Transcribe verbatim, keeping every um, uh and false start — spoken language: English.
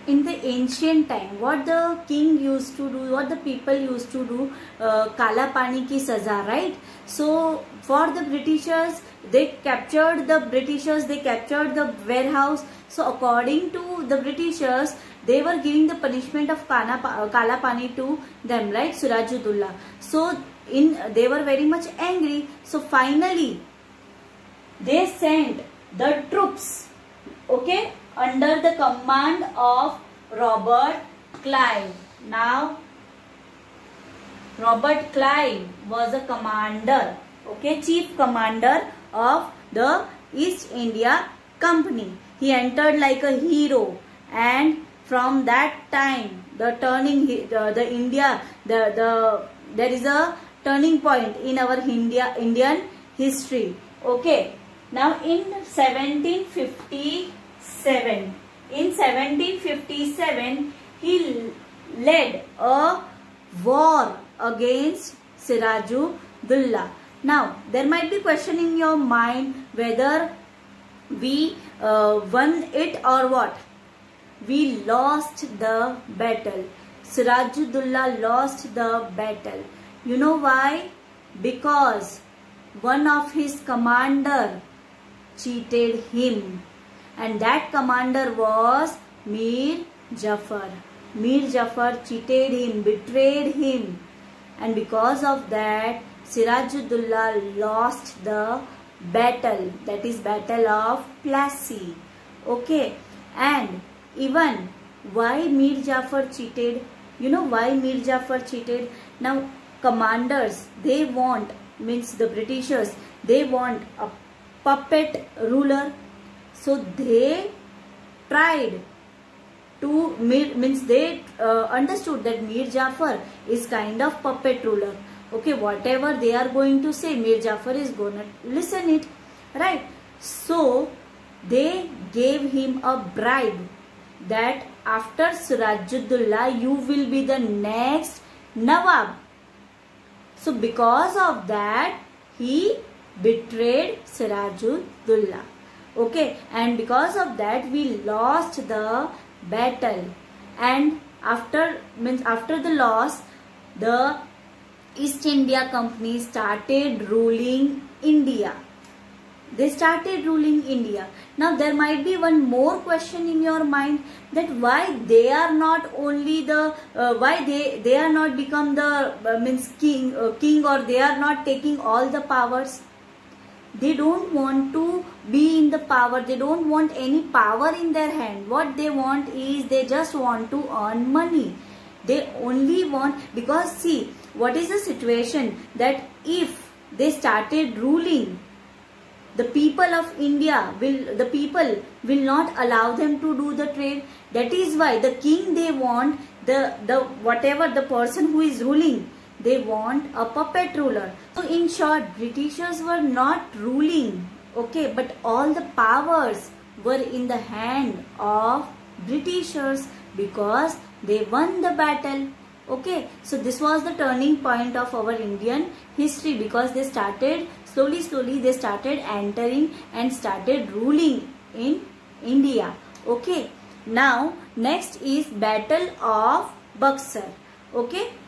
in the ancient time, what the king used to do, what the people used to do, uh, Kala Pani ki saza, right? So for the Britishers, they captured the Britishers, they captured the warehouse. So according to the Britishers, they were giving the punishment of Kana, uh, Kala Pani to them, right? Sirajuddaulah. So in they were very much angry. So finally, they sent the troops, okay, under the command of Robert Clive. Now, Robert Clive was a commander, okay, chief commander of the East India Company. He entered like a hero, and from that time, the turning, the, the India, the the there is a turning point in our India Indian history. Okay. Now in seventeen fifty-seven, in seventeen fifty-seven, he led a war against Sirajuddaulah. Now there might be question in your mind whether we uh, won it or what. We lost the battle. Sirajuddaulah lost the battle. You know why? Because one of his commander cheated him, and that commander was Mir Jafar. Mir Jafar cheated him, betrayed him, and because of that Sirajuddaulah lost the battle, that is battle of Plassey. Okay, and even why Mir Jafar cheated? You know why Mir Jafar cheated? Now commanders, they want, means the Britishers, they want a puppet ruler. So they tried to, means they uh, understood that Mir Jafar is kind of puppet ruler. Okay, whatever they are going to say, Mir Jafar is going to listen it, right? So they gave him a bribe that after Sirajuddaulah, you will be the next Nawab. So because of that, he betrayed Sirajuddaulah. Okay, and because of that, we lost the battle. And after, means after the loss, the East India Company started ruling India. They started ruling India. Now there might be one more question in your mind, that why they are not only the uh, why they they are not become the uh, means king uh, king or they are not taking all the powers. They don't want to be in the power. They don't want any power in their hand. What they want is they just want to earn money. They only want, because see, what is the situation, that if they started ruling, the people of India will, the people will not allow them to do the trade. That is why the king, they want the, the whatever the person who is ruling, they want a puppet ruler. So in short, Britishers were not ruling, okay, but all the powers were in the hand of Britishers because they won the battle. Okay, so this was the turning point of our Indian history, because they started slowly slowly they started entering and started ruling in India. Okay, now next is Battle of Buxar. Okay,